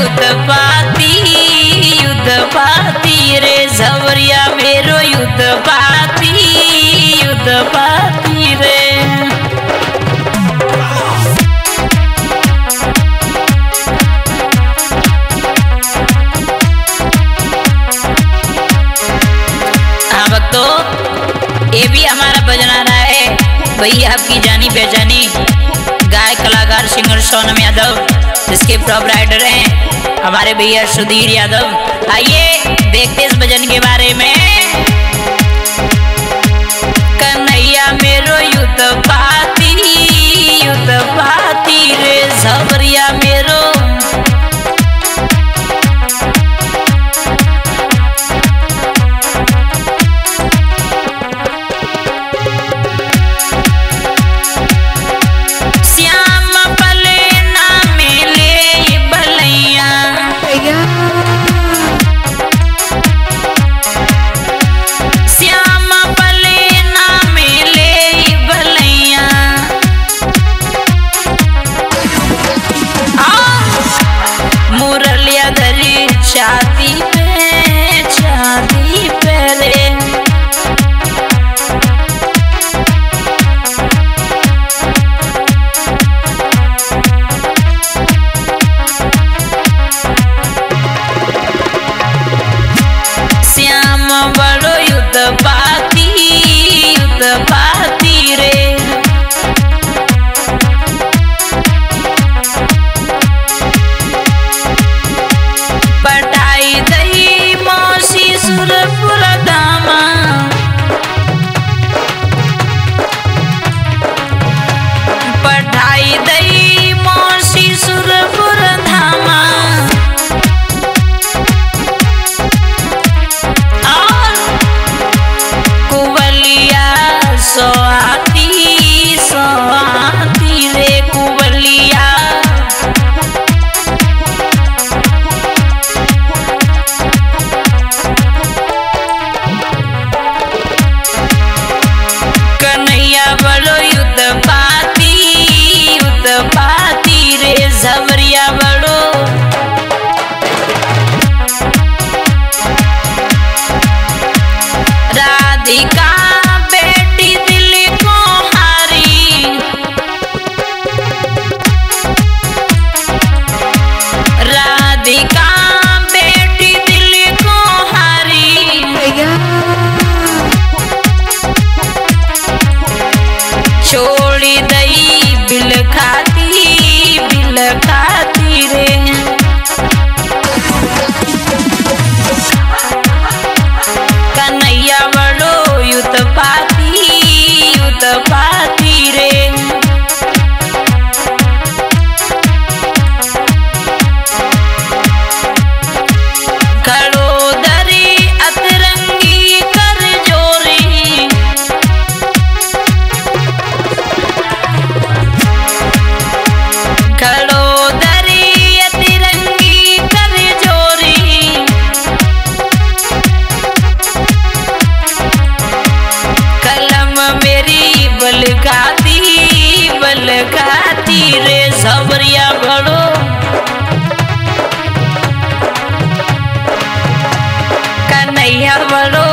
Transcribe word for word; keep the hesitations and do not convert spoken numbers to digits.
युद्ध पाती युद्ध पाती रे झवरिया मेरो युद्ध पाती युद्ध पाती रे। हाँ भक्तों, ये भी हमारा भजन आ रहा है भैया आपकी जानी पहचानी गायक कलाकार सिंगर सोनम यादव, जिसके प्रोपराइटर हैं हमारे भैया सुधीर यादव। आइए देखते इस भजन के बारे में। कन्हैया मेरो युद्ध पाती युद्ध पाती रे झवरिया मेरो। छाती पे छाती पे रे श्याम बड़ो युद्ध पाती युद्ध पाती रे। पटाई दई मौसी सुरपुर धामा, पटाई दई मौसी सुरपुर धामा। और कुबलिया सोआती सोआती रे कुबलिया। बड़ो युद्ध पाती युद्ध पाती रे झवरिया बड़ो। राधिका बेटी दिल को हारी, राधिका बेटी दिल को हारी। छोड़ी दई बिल खाती बिल खाती रे। कन्हैया बड़ो युद्ध पाती युद्ध पाती रे। खड़ोदरी अतरंगी कर जोरी, खड़ोदरी अतरंगी कर जोरी। कलम मेरी बल खाती बल खाती रे झवरिया बड़ो। कन्हैया बड़ो